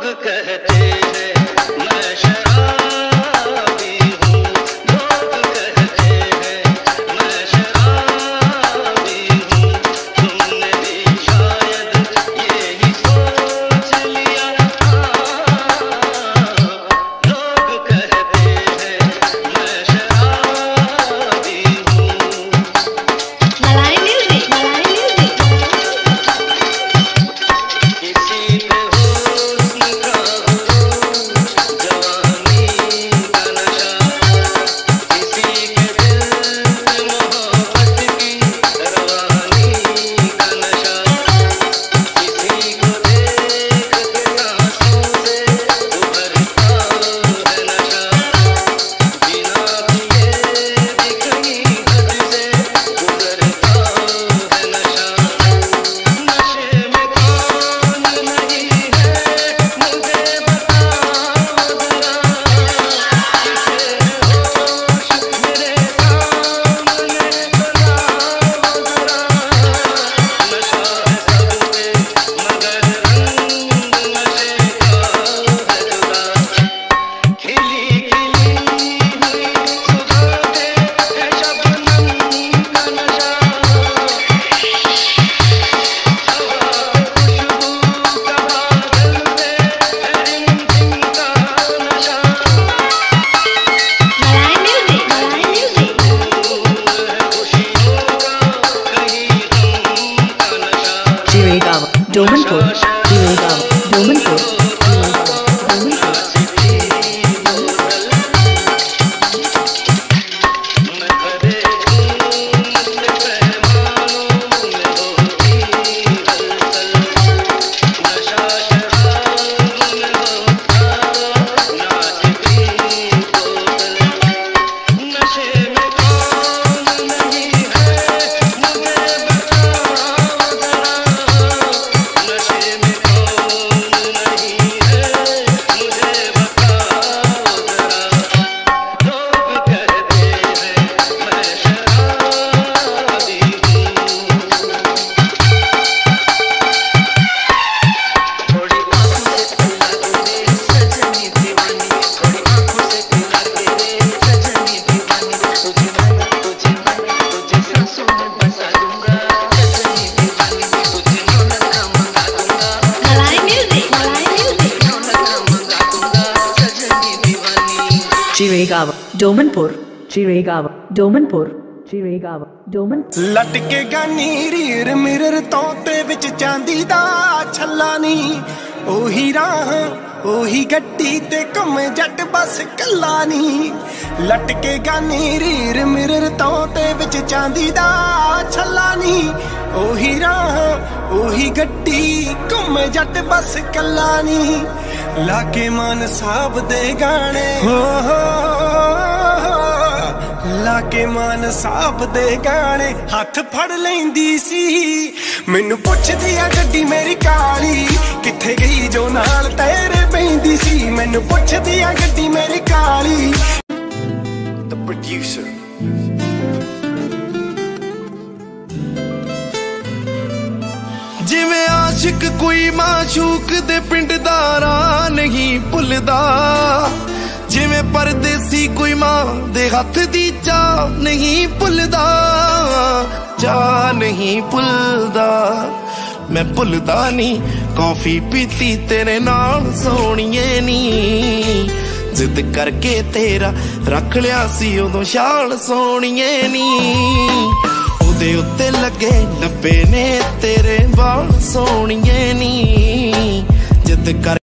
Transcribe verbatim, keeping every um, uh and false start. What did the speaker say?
कहते हैं मैं शराबी हूँ, लोग कहते हैं मैं शराबी हूँ। तुमने भी शायद यही सोच लिया, लोग कहते हैं मैं शराबी हूँ। मलाई म्यूजिक, मलाई म्यूजिक। किसी पे हुस्न का गुरूर, जवानी का नशा, किसी के दिल में मोहब्बत की रवानी का नशा, किसी को देख के आंसू से उभरता है नशा, बिना पिए भी कहीं हद से गुजरता है नशा। नशे में कौन नहीं है मुझे बताओ जरा, किसे होश मेरे सामने बनाओ जरा। नशा है सब पे मगर रंग नशे का है जुदा, खिली खिली हुई सुबह पे है शबनम का नशा, खुशबू का बादल पे है रिमझिम का नशा। मलाई म्यूजिक, मलाई म्यूजिक। खुशियों का कहीं गम का नशा। Chiragawa, Domanpur, Chiragawa, Domanpur, Chiragawa, Domanpur. मैं भरे खून के पैमानों में होती हलचल, नशा शराब में होता नाचती बोतल। नशे में कौन नहीं है मुझे बताओ जरा, नशे में कौन नहीं है मुझे बताओ जरा। लोग कहते हैं मैं शराबी हूँ। थोड़ी आँखों से पिला के रे सजनी दीवानी, थोड़ी आँखों से पिला के रे सजनी दीवानी, तुझे मैं तुझे मैं तुझे सांसों में बसा दूंगा सजनी दीवानी, तुझे रौनक मंगा दूंगा, मलाई म्यूजिक, मलाई म्यूजिक। रौनक मंगा दूंगा सजनी दीवानी। Chiragawa, Domanpur, Chiragawa, Domanpur, Chiragawa, Domanpur. लटके गानी रीर मिरर तोते विच चांदी दा छल्ला नी, ओही राह ओही गड्डी ते कम जट बस कल्ला नी। लटके गानी रीर मिरर तोते विच चांदी दा छल्ला नी, ओही राह ओही गड्डी कम जट बस कल्ला नी। लाके मान साहब दे गाने हो हो लाके मान साहब दे गाने हथ फड़ लेंदी सी, मैनू पुछदी आ गड्डी मेरी काली किथे गई जो नाल तेरे पैंदी सी। मैनू पुछदी आ गड्डी मेरी काली। The producer जिवें आशिक कोई माशूक दे पिंड दा राह नहीं भुलदा, जिवें परदेसी कोई मां दे हथ दी चाह नहीं भुलदा, चाह नहीं भुलदा। मैं भुलदा नी कॉफी पीती तेरे नाल सोहणीए नी, जिद करके तेरा रख लिया सी उदों शाल सोहणीए नी। ओदे उत्ते लगे लब्बे ने तेरे बाल सोहणीए नी, जिद कर